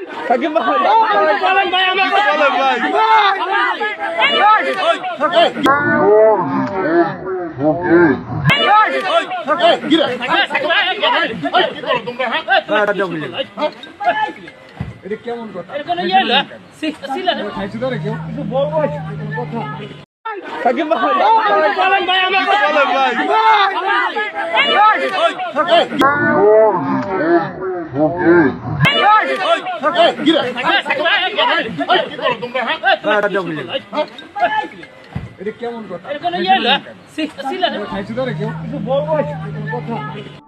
সাকিব ভাই বলেন ভাই আমরা বলেন ভাই কি রে সাকিব ভাই কি করো তোমরা হ্যাঁ এটা কেমন কথা এর কোন ইয়ে না সিলা খাইছো ধরে কেউ কিছু বলবো কথা সাকিব ভাই বলেন ভাই আমরা বলেন ভাই কি রে সাকিব ভাই কি করো তোমরা হ্যাঁ এটা কেমন কথা এর কোন ইয়ে না সিলা খাইছো ধরে কেউ কিছু বলবো কথা